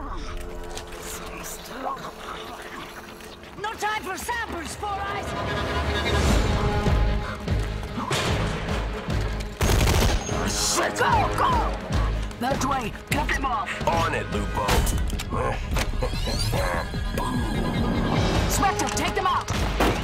No time for samples, Four Eyes! Shit! Go! Go! That way! Cut them off! On it, Lupo! Spectre, take them out!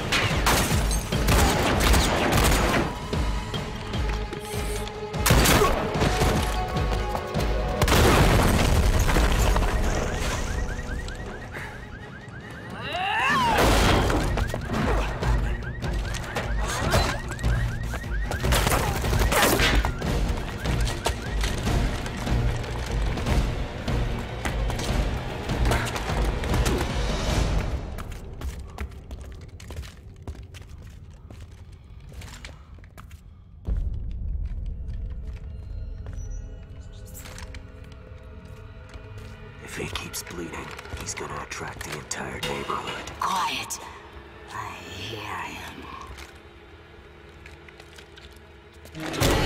If he keeps bleeding, he's gonna attract the entire neighborhood. Quiet! I hear him.